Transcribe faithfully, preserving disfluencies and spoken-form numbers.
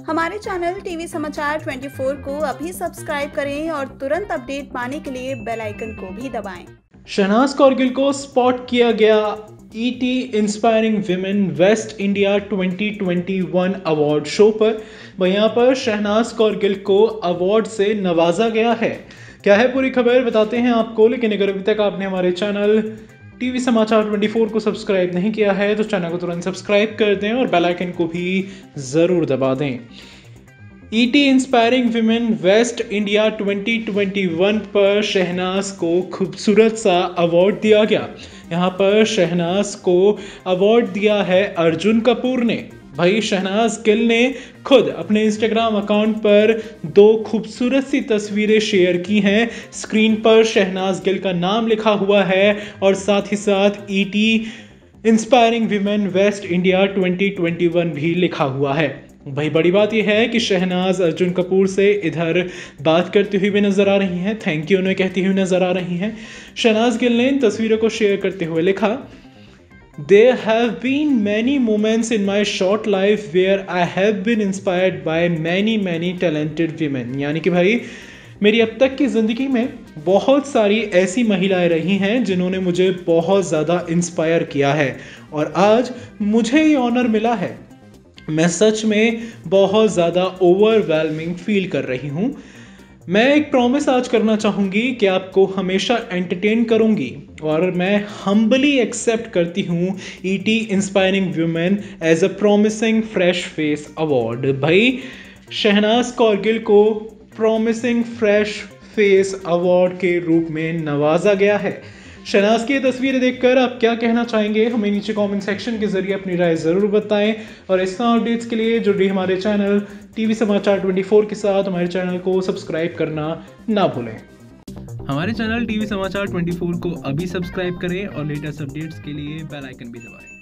हमारे channel TV समाचार चौबीस को अभी सब्सक्राइब करें और तुरंत अपडेट पाने के लिए बेल आइकन को भी दबाएं। शहनाज कौरगिल को स्पॉट किया गया ET inspiring women West India दो हज़ार इक्कीस अवार्ड शो पर। वहीं पर शहनाज कौरगिल को अवार्ड से नवाजा गया है। क्या है पूरी खबर बताते हैं आपको, लेकिन अगर अभी तक आपने हमारे चैनल टीवी समाचार चौबीस को सब्सक्राइब नहीं किया है तो चैनल को तुरंत सब्सक्राइब कर दें और बेल आइकन को भी ज़रूर दबा दें। ET inspiring women West India दो हज़ार इक्कीस पर शहनाज को खूबसूरत सा अवार्ड दिया गया। यहाँ पर शहनाज को अवार्ड दिया है अर्जुन कपूर ने। भाई शहनाज गिल ने खुद अपने इंस्टाग्राम अकाउंट पर दो खूबसूरत सी तस्वीरें शेयर की हैं। स्क्रीन पर शहनाज गिल का नाम लिखा हुआ है और साथ ही साथ ET inspiring women West India दो हज़ार इक्कीस भी लिखा हुआ है। भाई बड़ी बात यह है कि शहनाज अर्जुन कपूर से इधर बात करती हुई भी नजर आ रही हैं, थैंक यू उन्हें कहती हुई नजर आ रही हैं। शहनाज गिल ने इन तस्वीरों को शेयर करते हुए लिखा, There have been many moments in my short life where I have been inspired by many many talented women। यानी कि भाई मेरी अब तक की ज़िंदगी में बहुत सारी ऐसी महिलाएं रही हैं जिन्होंने मुझे बहुत ज़्यादा इंस्पायर किया है और आज मुझे ये ऑनर मिला है। मैं सच में बहुत ज़्यादा ओवरवेलमिंग फील कर रही हूँ। मैं एक प्रॉमिस आज करना चाहूँगी कि आपको हमेशा एंटरटेन करूँगी और मैं हम्बली एक्सेप्ट करती हूँ ET inspiring women as a promising fresh face award. भाई शहनाज कौरगिल को प्रॉमिसिंग फ्रेश फेस अवार्ड के रूप में नवाजा गया है। शहनाज की तस्वीरें देखकर आप क्या कहना चाहेंगे, हमें नीचे कमेंट सेक्शन के जरिए अपनी राय ज़रूर बताएं और इस तरह अपडेट्स के लिए जुड़िए हमारे चैनल टीवी समाचार चौबीस के साथ। हमारे चैनल को सब्सक्राइब करना ना भूलें। हमारे चैनल टीवी समाचार चौबीस को अभी सब्सक्राइब करें और लेटेस्ट अपडेट्स के लिए बेल आइकन भी दबाएं।